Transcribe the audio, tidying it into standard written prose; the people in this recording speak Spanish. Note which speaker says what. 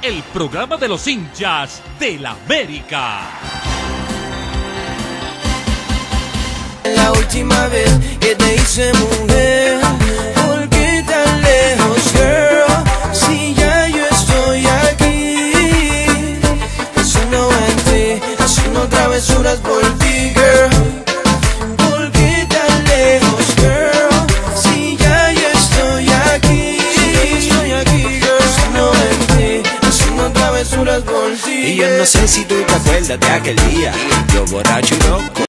Speaker 1: el programa de los hinchas del América.
Speaker 2: La última vez que te hice mujer, ¿por qué tan lejos, girl? Si ya yo estoy aquí, pensando en ti, haciendo travesuras por ti, girl. ¿Por qué tan lejos, girl? Si ya yo estoy aquí, girl, pensando en ti, haciendo travesuras por ti.
Speaker 3: Y yo no sé si tú te acuerdas de aquel día, yo borracho y loco.